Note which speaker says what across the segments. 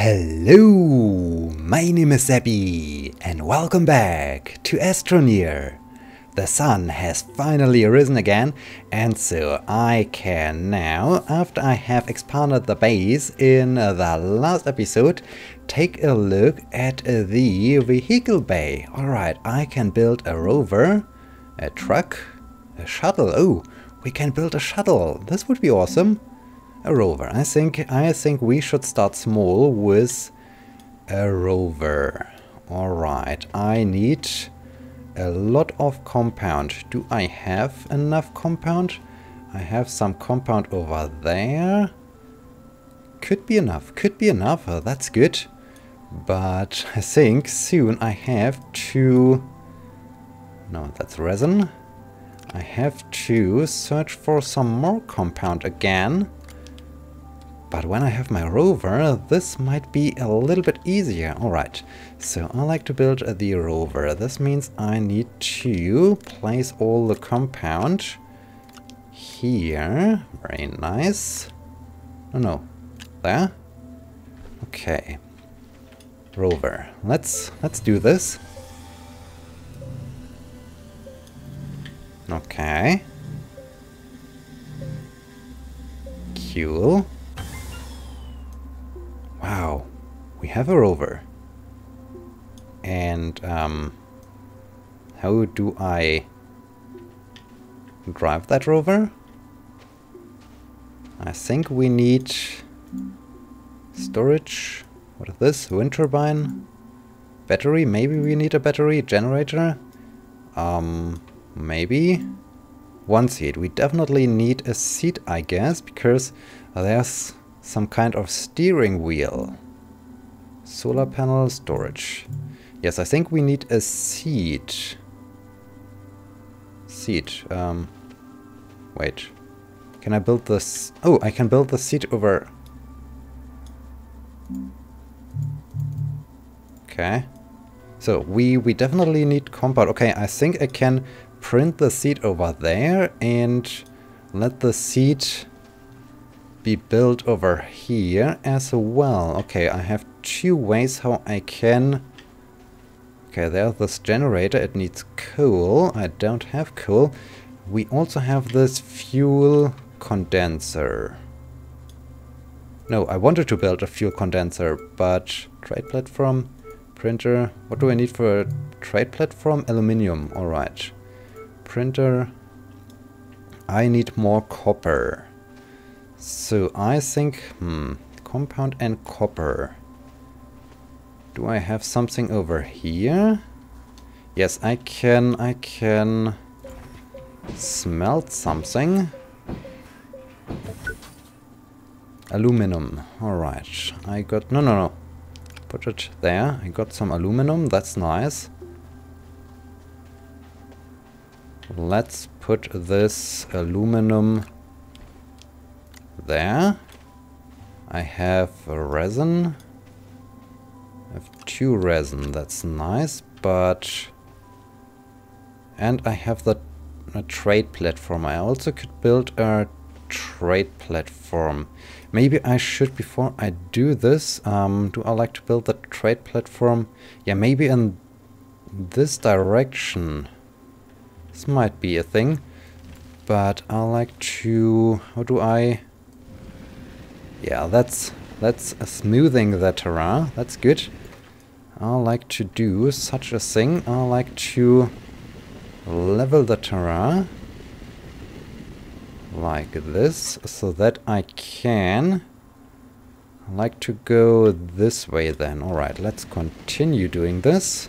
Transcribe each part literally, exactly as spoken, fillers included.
Speaker 1: Hello, my name is Seppi, and welcome back to Astroneer. The sun has finally risen again, and so I can now, after I have expanded the base in the last episode, take a look at the vehicle bay. Alright, I can build a rover, a truck, a shuttle. Oh, we can build a shuttle. This would be awesome. A rover. I think I think we should start small with a rover. Alright, I need a lot of compound. Do I have enough compound? I have some compound over there. Could be enough, could be enough, uh, that's good. But I think soon I have to... No, that's resin. I have to search for some more compound again. But when I have my rover, this might be a little bit easier. Alright, so I like to build the rover. This means I need to place all the compound here. Very nice. No, no. There? Okay. Rover. Let's let's do this. Okay. Cool. Wow, we have a rover. And um, how do I drive that rover? I think we need storage. What is this? Wind turbine? Battery? Maybe we need a battery generator? Um, maybe. One seat. We definitely need a seat, I guess, because there's some kind of steering wheel. Solar panel, storage. Yes, I think we need a seat. Seat. Um, wait. Can I build this? Oh, I can build the seat over. Okay. So we, we definitely need compound. Okay, I think I can print the seat over there and let the seat be built over here as well. Okay, I have two ways how I can... Okay, there's this generator. It needs coal. I don't have coal. We also have this fuel condenser. No, I wanted to build a fuel condenser, but trade platform, printer. What do I need for a trade platform? Aluminium. Alright. Printer. I need more copper. So I think, hmm, compound and copper. Do I have something over here? Yes, I can, I can smelt something. Aluminum, alright. I got, no, no, no. Put it there. I got some aluminum, that's nice. Let's put this aluminum there. I have a resin. I have two resin, that's nice, but... And I have the a trade platform. I also could build a trade platform. Maybe I should, before I do this, um, do I like to build the trade platform? Yeah, maybe in this direction. This might be a thing, but I like to... How do I... Yeah, that's that's a smoothing the terrain. That's good. I like to do such a thing. I like to level the terrain like this, so that I can... I like to go this way then. Alright, let's continue doing this.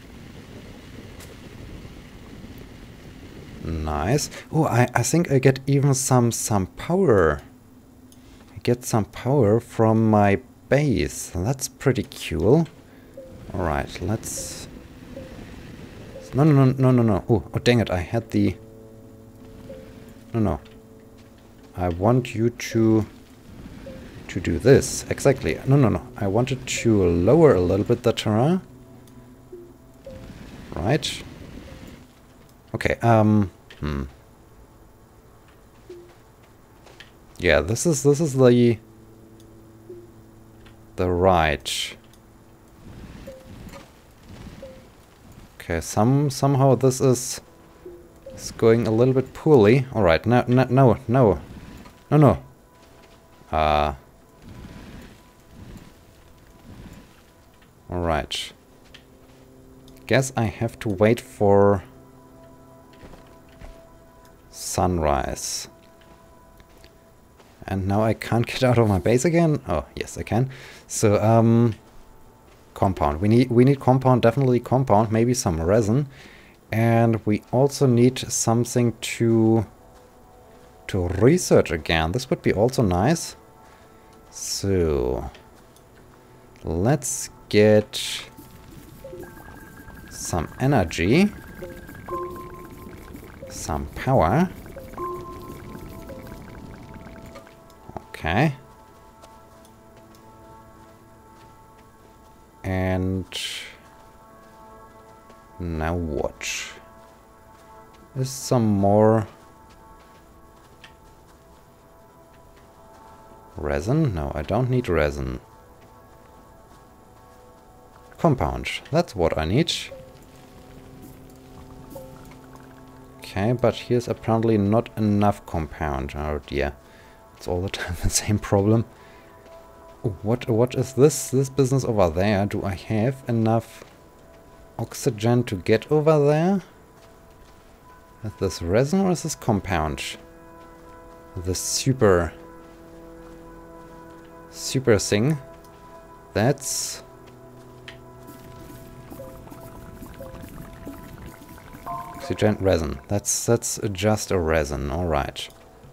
Speaker 1: Nice. Oh, I, I think I get even some some power. Get some power from my base. That's pretty cool. Alright, let's... No, no, no, no, no, no. Oh, oh, dang it, I had the... No, no. I want you to... To do this. Exactly. No, no, no. I wanted to lower a little bit the terrain. Right. Okay, um... Hmm. Yeah, this is this is the the right Okay, some somehow this is, is going a little bit poorly. Alright, no, no, no, no. No, no. Uh... Alright. Guess I have to wait for sunrise. And now I can't get out of my base again? Oh, yes I can. So, um... compound. We need, we need compound, definitely compound, maybe some resin. And we also need something to... to research again. This would be also nice. So... let's get... some energy. Some power. Okay. And now what? Is some more resin? No, I don't need resin. Compound. That's what I need. Okay, but here's apparently not enough compound. Oh dear. It's all the time the same problem. What what is this this business over there? Do I have enough oxygen to get over there? Is this resin or is this compound? The super super thing. That's oxygen resin. That's that's just a resin. All right.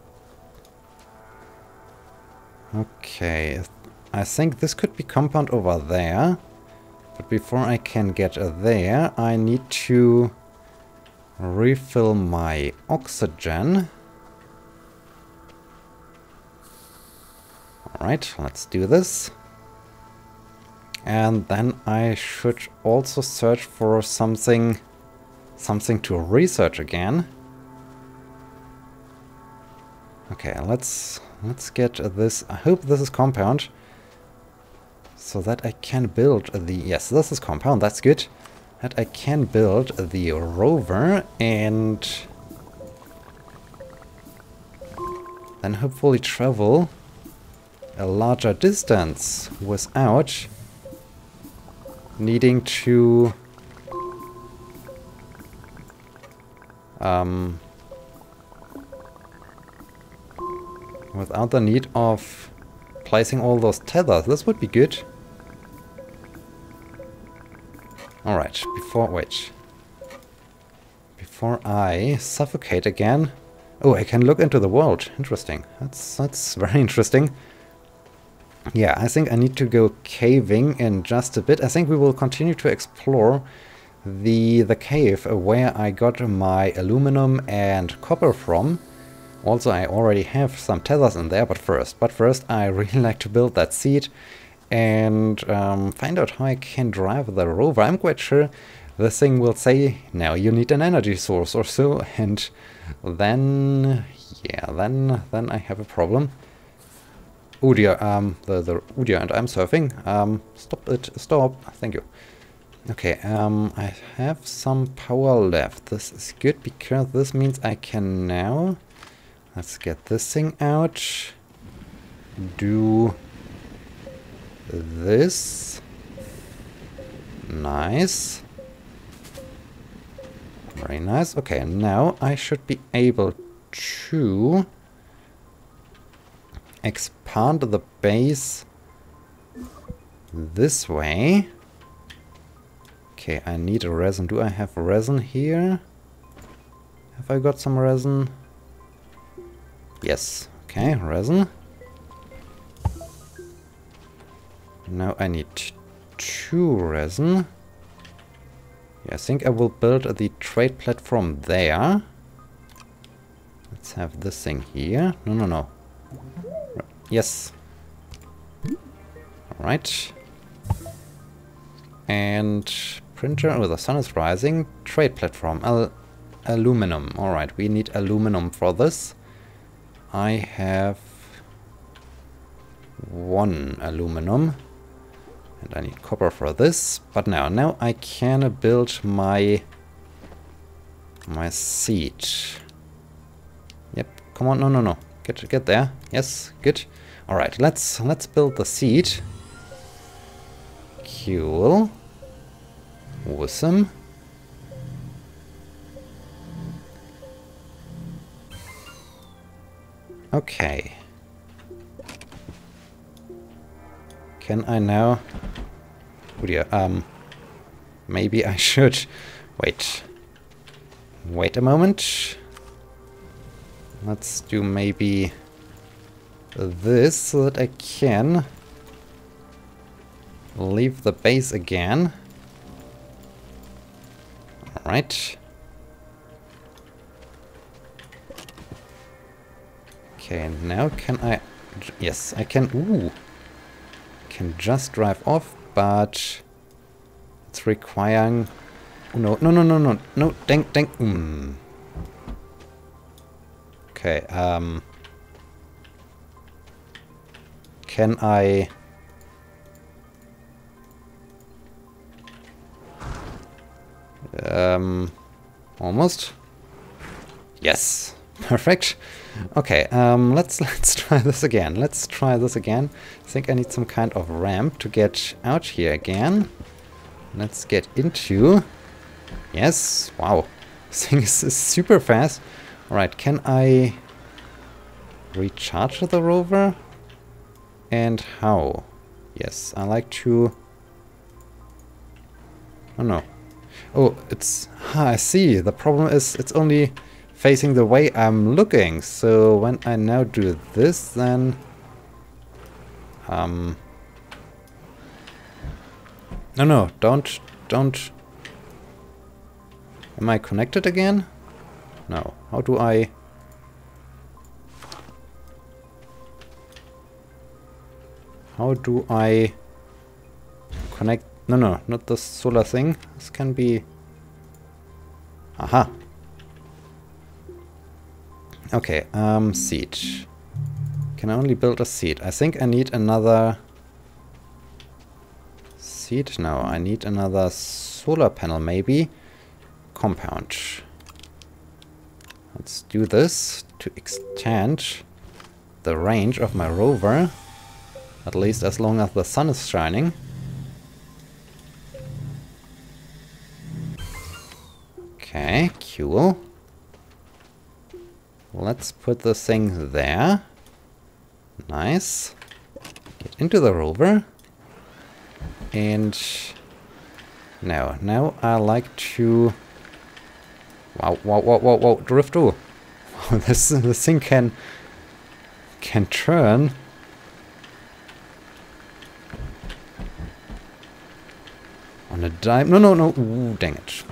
Speaker 1: Okay, I think this could be compound over there, but before I can get there, I need to refill my oxygen. Alright, let's do this. And then I should also search for something, something to research again. Okay, let's... Let's get this. I hope this is compound. So that I can build the... Yes, this is compound. That's good. That I can build the rover and then hopefully travel a larger distance without needing to um, without the need of placing all those tethers. This would be good. Alright, before... wait. Before I suffocate again... Oh, I can look into the world. Interesting. That's, that's very interesting. Yeah, I think I need to go caving in just a bit. I think we will continue to explore the, the cave where I got my aluminum and copper from. Also, I already have some tethers in there, but first, but first I really like to build that seed and um, find out how I can drive the rover. I'm quite sure the thing will say, now you need an energy source or so, and then, yeah, then then I have a problem. Oh dear, um, the, the, oh dear, and I'm surfing. Um, stop it, stop, thank you. Okay, um, I have some power left. This is good because this means I can now... Let's get this thing out. Do this. Nice. Very nice. Okay, now I should be able to expand the base this way. Okay, I need a resin. Do I have resin here? Have I got some resin? Yes. Okay, resin. Now I need two resin. Yeah, I think I will build the trade platform there. Let's have this thing here. No, no, no. Yes. Alright. And printer, oh, the sun is rising. Trade platform, Al aluminum. Alright, we need aluminum for this. I have one aluminum. And I need copper for this. But now, now I can build my my seat. Yep. Come on, no, no, no. Get get there. Yes, good. All right, let's let's build the seat. Cool. Awesome. Okay. Can I now... Oh dear, um... maybe I should... Wait. Wait a moment. Let's do maybe... this, so that I can... leave the base again. Alright. Okay, now can I... Yes, I can... Ooh! Can just drive off, but... it's requiring... Oh, no, no, no, no, no, no, dang, dang, mm. Okay, um... can I... Um... almost? Yes! Perfect. Okay, um, let's let's try this again. Let's try this again. I think I need some kind of ramp to get out here again. Let's get into... Yes, wow. This thing is, is super fast. Alright, can I recharge the rover? And how? Yes, I like to... Oh no. Oh, it's... Ah, I see. The problem is it's only... facing the way I'm looking, so when I now do this, then um no no don't don't am I connected again? No. How do I how do I connect? No no not the solar thing. This can be... Aha. Okay, um, seat. Can I only build a seat? I think I need another seat. No, I need another solar panel, maybe. Compound. Let's do this to extend the range of my rover. At least as long as the sun is shining. Okay, cool. Let's put the thing there. Nice. Get into the rover. And now, now I like to... Wow, wow, wow, wow, wow, drift through. Wow, this, this thing can, can turn. On a dime. No, no, no. Ooh, dang it.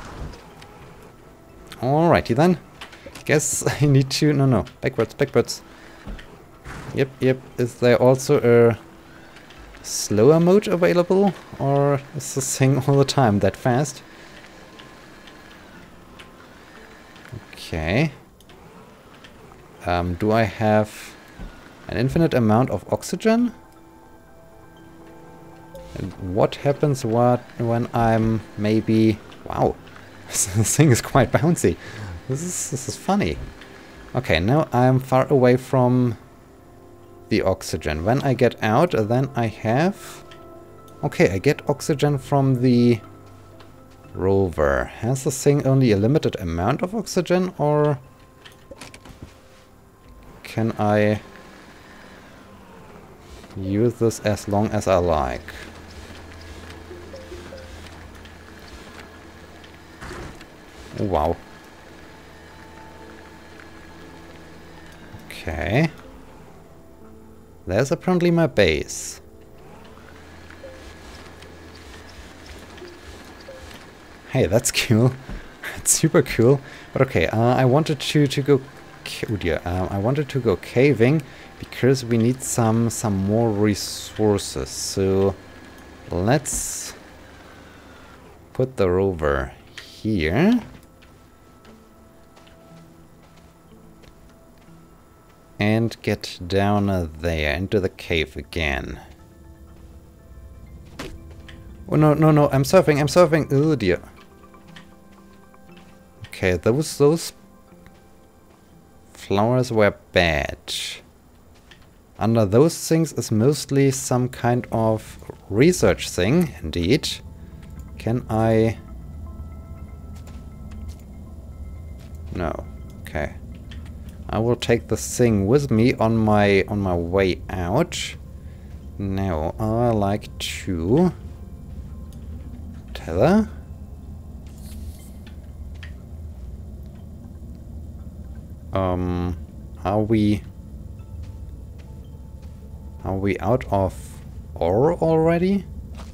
Speaker 1: Alrighty then. Guess I need to... No, no. Backwards, backwards. Yep, yep. Is there also a slower mode available? Or is this thing all the time that fast? Okay. Um, do I have an infinite amount of oxygen? And what happens what when I'm maybe... Wow. This thing is quite bouncy. This is, this is funny. Okay, now I'm far away from the oxygen. When I get out, then I have... Okay, I get oxygen from the rover. Has this thing only a limited amount of oxygen, or can I use this as long as I like? Oh, wow. Okay. There's apparently my base. Hey, that's cool. It's super cool. But okay, uh, I wanted to to go. Oh dear, uh, I wanted to go caving because we need some some more resources. So let's put the rover here. And get down uh, there into the cave again. Oh, no, no, no, I'm surfing, I'm surfing. Oh, dear. Okay, those, those flowers were bad. Under those things is mostly some kind of research thing, indeed. Can I... No. Okay. I will take this thing with me on my on my way out. Now I like to tether. Um, are we are we out of ore already?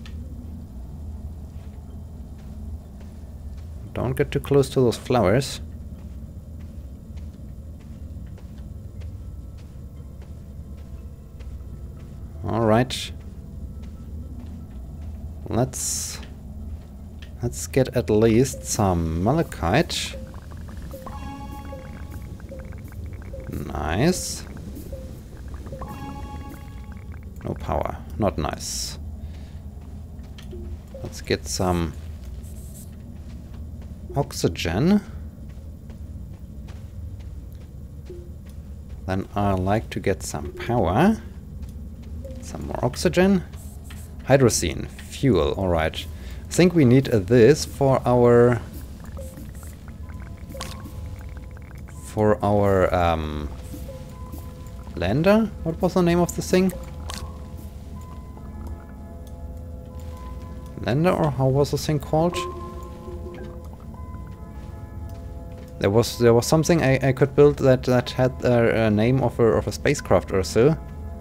Speaker 1: Don't get too close to those flowers. All right. Let's let's get at least some malachite. Nice. No power. Not nice. Let's get some oxygen. Then I like to get some power. Some more oxygen. Hydrogen. Fuel. Alright. I think we need uh, this for our... For our um, lander? What was the name of the thing? Lander, or how was the thing called? There was there was something I, I could build that that had a, a name of a of a spacecraft or so.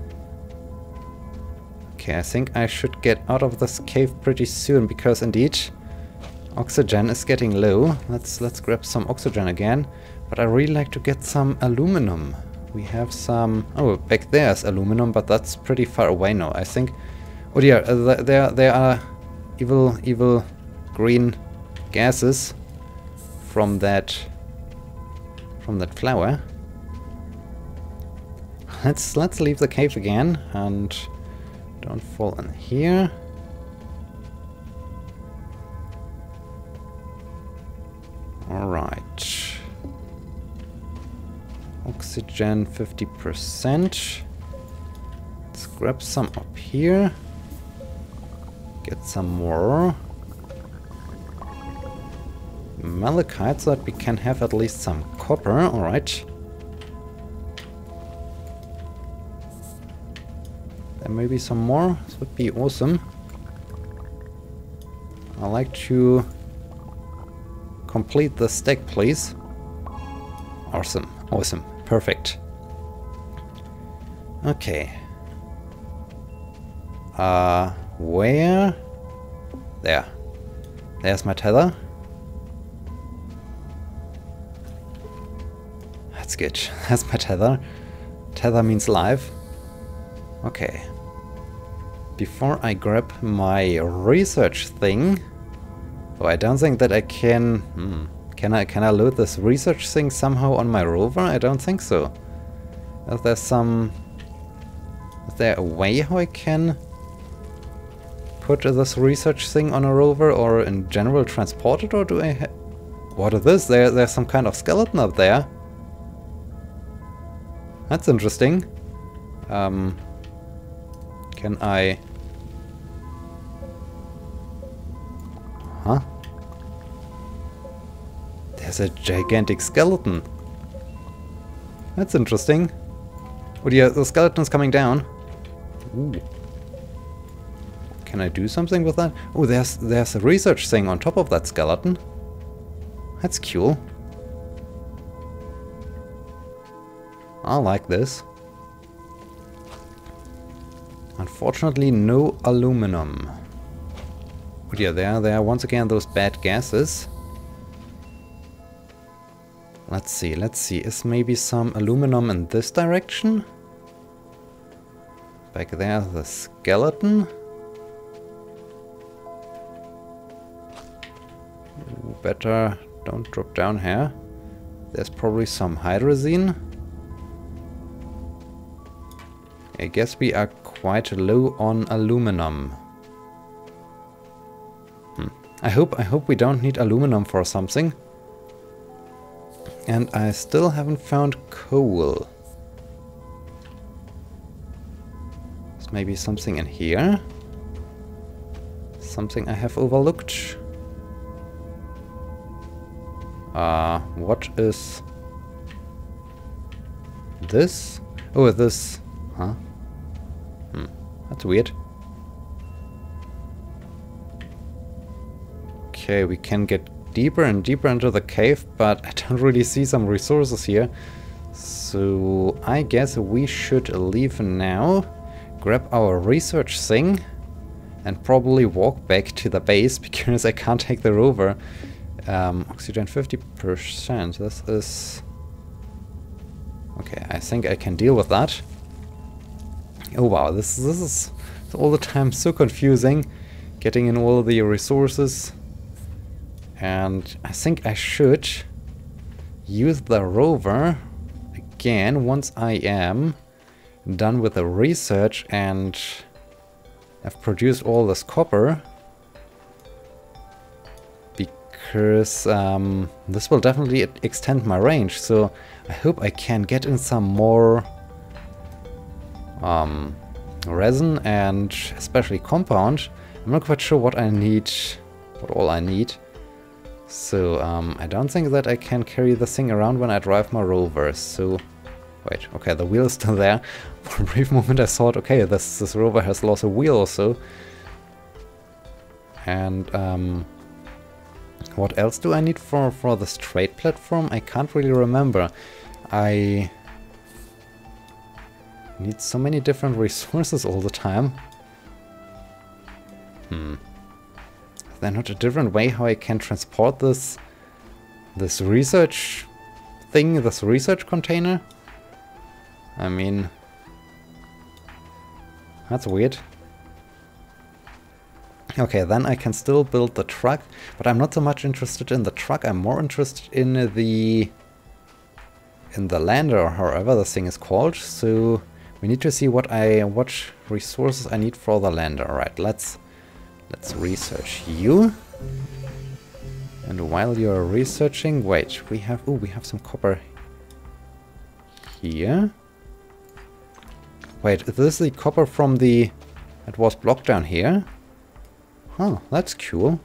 Speaker 1: Okay, I think I should get out of this cave pretty soon because indeed oxygen is getting low. Let's let's grab some oxygen again. But I really like to get some aluminum. We have some... Oh, back there's aluminum, but that's pretty far away now, I think. Oh dear, uh, there, there are evil, evil green gases from that... from that flower. Let's, let's leave the cave again and don't fall in here. Alright. Oxygen fifty percent. Let's grab some up here. Get some more malachite so that we can have at least some copper. Alright. There may be some more. This would be awesome. I like to complete the stack, please. Awesome. Awesome. Perfect. Okay. Uh, where? There. There's my tether. That's good. That's my tether. Tether means live. Okay. Before I grab my research thing... Oh, I don't think that I can... Hmm. Can I can I load this research thing somehow on my rover? I don't think so. Is there some... Is there a way how I can put this research thing on a rover or in general transport it, or do I ha... What is this? There, there's some kind of skeleton up there. That's interesting. Um, can I... Huh? There's a gigantic skeleton. That's interesting. Oh dear, the skeleton's coming down. Ooh. Can I do something with that? Oh, there's there's a research thing on top of that skeleton. That's cool. I like this. Unfortunately, no aluminum. Oh dear, there, there are once again those bad gases. Let's see, let's see. Is maybe some aluminum in this direction? Back there, the skeleton. Ooh, better don't drop down here. There's probably some hydrazine. I guess we are quite low on aluminum. I hope I hope we don't need aluminum for something. And I still haven't found coal. There's maybe something in here. Something I have overlooked. Uh, what is this? Oh, this. Huh? Hmm. That's weird. Okay, we can get deeper and deeper into the cave, but I don't really see some resources here. So I guess we should leave now, grab our research thing, and probably walk back to the base because I can't take the rover. Um, oxygen fifty percent. This is... Okay, I think I can deal with that. Oh wow, this, this is all the time so confusing. Getting in all the resources. And I think I should use the rover again once I am done with the research and have produced all this copper. Because um, this will definitely extend my range, so I hope I can get in some more um, resin and especially compound. I'm not quite sure what I need, what all I need. So um, I don't think that I can carry the thing around when I drive my rover. So wait, okay, the wheel is still there. For a brief moment I thought, okay, this this rover has lost a wheel or so. And um, what else do I need for, for the straight platform? I can't really remember. I need so many different resources all the time. Hmm. Is there not a different way how I can transport this this research thing, this research container? I mean, that's weird. Okay, then I can still build the truck, but I'm not so much interested in the truck. I'm more interested in the in the lander, or however the thing is called. So we need to see what I what resources I need for the lander. All right, let's let's research you. And while you're researching, wait, we have oh we have some copper here. Wait, is this the copper from the that was blocked down here? Oh, that's cool.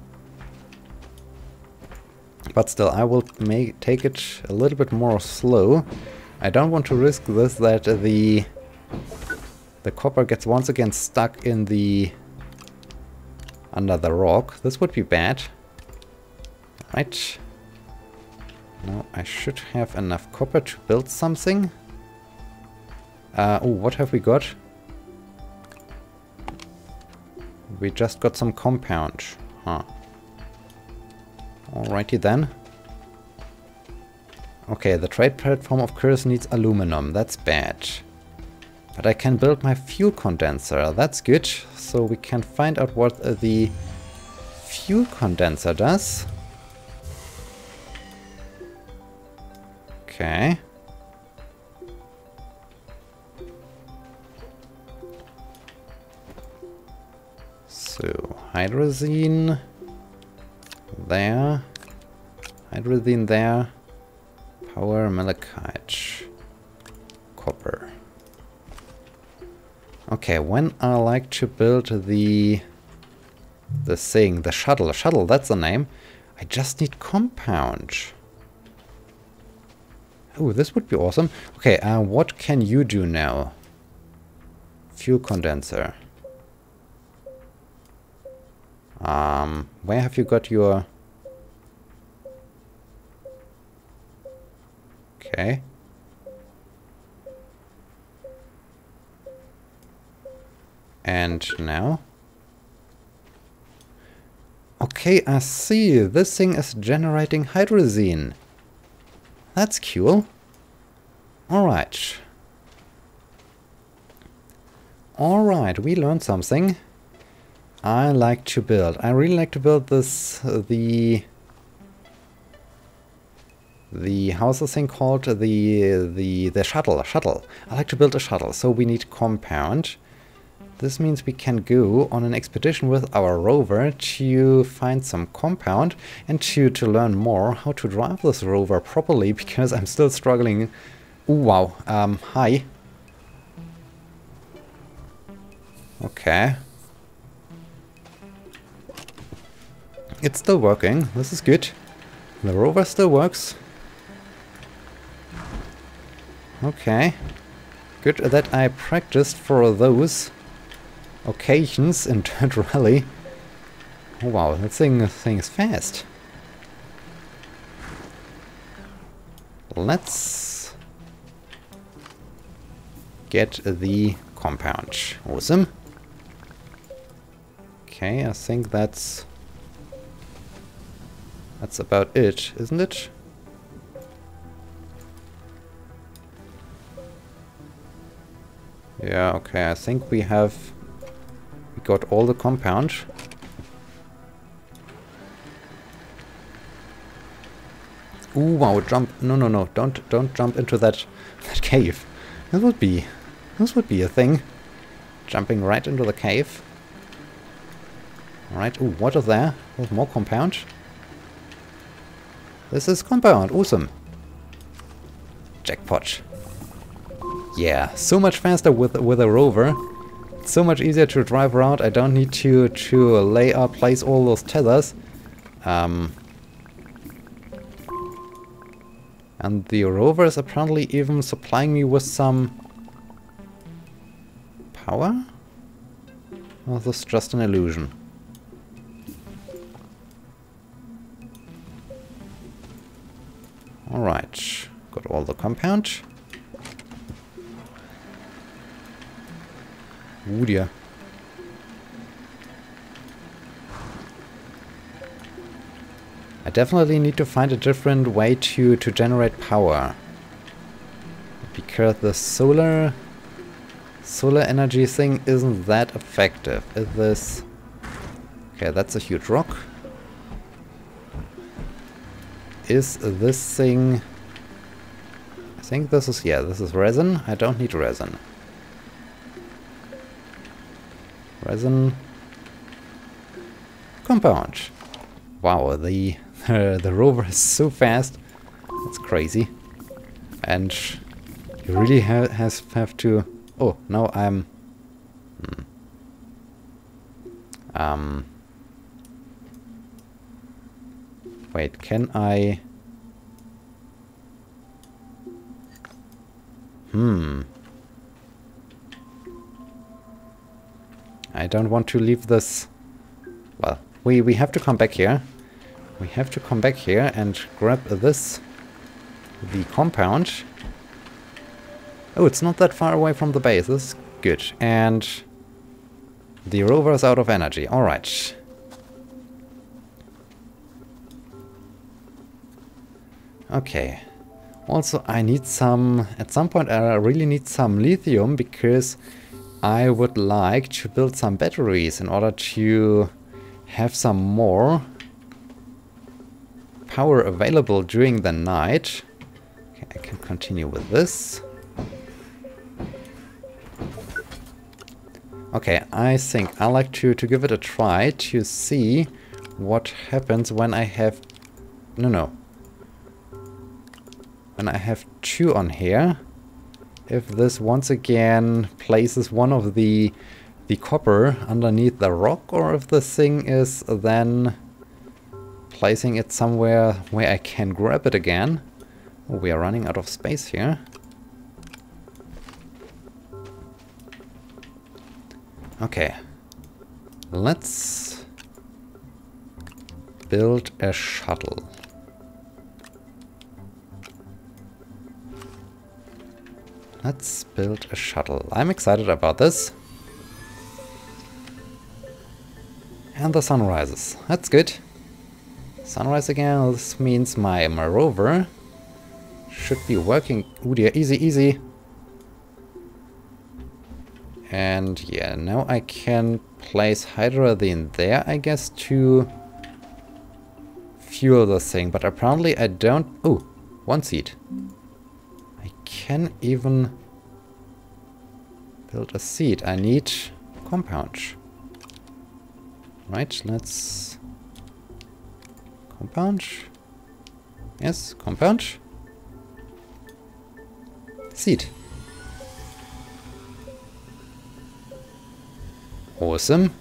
Speaker 1: But still, I will make take it a little bit more slow. I don't want to risk this, that the the copper gets once again stuck in the under the rock. This would be bad. Right. Now I should have enough copper to build something. Uh, oh, what have we got? We just got some compound. Huh. Alrighty then. Okay, the trade platform of course needs aluminum. That's bad. But I can build my fuel condenser. That's good. So we can find out what uh, the fuel condenser does. Okay. So, hydrazine there, hydrazine there, power, malachite, copper. Okay, when I like to build the the thing, the shuttle, shuttle, that's the name, I just need compound. Oh, this would be awesome. Okay, uh, what can you do now? Fuel condenser. Um, where have you got your... Okay. And now? Okay, I see. This thing is generating hydrazine. That's cool. Alright. Alright, we learned something. I like to build. I really like to build this, uh, the... The, how's the thing called? The, the, the shuttle, shuttle. I like to build a shuttle, so we need compound. this means we can go on an expedition with our rover to find some compound and to, to learn more how to drive this rover properly, because I'm still struggling. Ooh, wow. Um, hi. Okay. It's still working. This is good. The rover still works. Okay. Good that I practiced for those occasions in Dirt Rally. Oh wow, that thing, that thing is fast. Let's get the compound. Awesome. Okay, I think that's that's about it, isn't it? Yeah, okay, I think we have we got all the compound. Ooh, wow, jump. No, no, no, don't don't jump into that that cave. This would be this would be a thing. Jumping right into the cave. Alright, ooh, what is there? There's more compound. This is compound, awesome. Jackpot. Yeah, so much faster with with a rover. So much easier to drive around. I don't need to to lay up, place all those tethers. Um, and the rover is apparently even supplying me with some power? Or is this just an illusion? Alright, got all the compound. Ooh dear. I definitely need to find a different way to, to generate power. Because the solar solar energy thing isn't that effective. Is this... Okay, that's a huge rock. Is this thing... I think this is... Yeah, this is resin. I don't need resin. Resin. Compound. Wow, the uh, the rover is so fast. That's crazy. And you really ha has have to... Oh, now I'm... Hmm. Um... Wait, can I... Hmm... I don't want to leave this... Well, we, we have to come back here. We have to come back here and grab this... The compound. Oh, it's not that far away from the base. This is good. And... The rover is out of energy. Alright. Okay. Also, I need some... At some point I really need some lithium, because I would like to build some batteries in order to have some more power available during the night. Okay, I can continue with this. Okay, I think I like to, to give it a try to see what happens when I have... No, no. When I have two on here. If this once again places one of the the copper underneath the rock, or if the thing is then placing it somewhere where I can grab it again. Oh, we are running out of space here. Okay, let's build a shuttle. Let's build a shuttle. I'm excited about this. And the sun rises. That's good. Sunrise again. This means my, my rover should be working. Ooh dear, easy, easy. And yeah, now I can place hydrogen there, I guess, to fuel the thing. But apparently I don't... Oh, one seed. I can even build a seed. I need compound. Right, let's... Compound. Yes, compound. Seed. Awesome.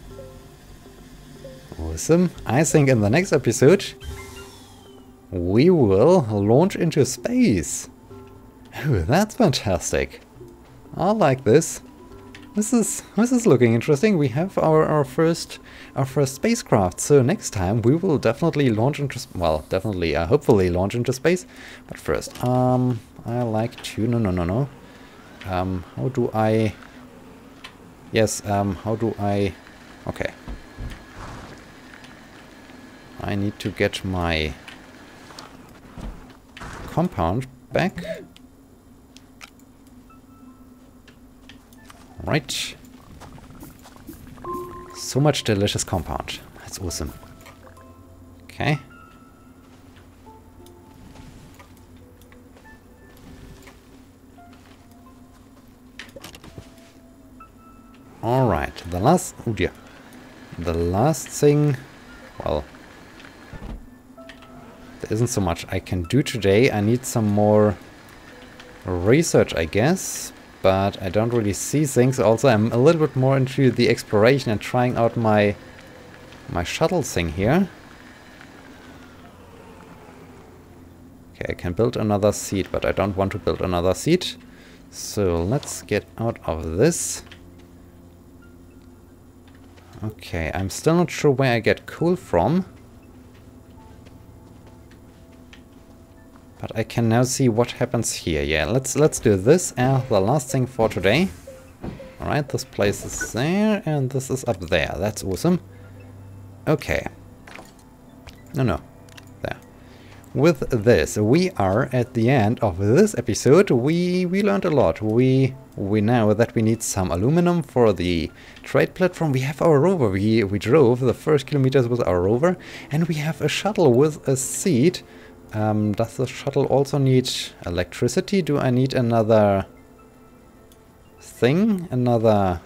Speaker 1: Awesome. I think in the next episode we will launch into space. Oh, that's fantastic. I like this. This is this is looking interesting. We have our, our first our first spacecraft. So next time we will definitely launch into well, definitely uh, hopefully launch into space. But first, um I like to no no no no. Um how do I Yes, um how do I okay. I need to get my compound back. Right. So much delicious compound. That's awesome. Okay. Alright, the last... Oh dear. The last thing... Well... There isn't so much I can do today. I need some more research, I guess. But I don't really see things. Also, I'm a little bit more into the exploration and trying out my my shuttle thing here. Okay, I can build another seat, but I don't want to build another seat. So let's get out of this. Okay, I'm still not sure where I get coal from. But I can now see what happens here. Yeah, let's let's do this as the last thing for today. Alright, this place is there and this is up there. That's awesome. Okay. No, no. There. With this, we are at the end of this episode. We we learned a lot. We we know that we need some aluminum for the trade platform. We have our rover. We we drove the first kilometers with our rover, and we have a shuttle with a seat. Um, does the shuttle also need electricity? Do I need another thing? Another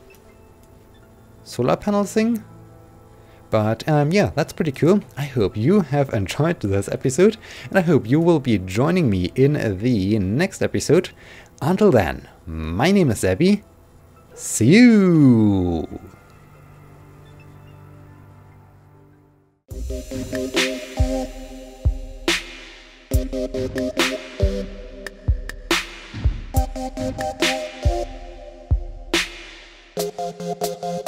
Speaker 1: solar panel thing? But um, yeah, that's pretty cool. I hope you have enjoyed this episode, and I hope you will be joining me in the next episode. Until then, my name is Abby. See you! Thank you.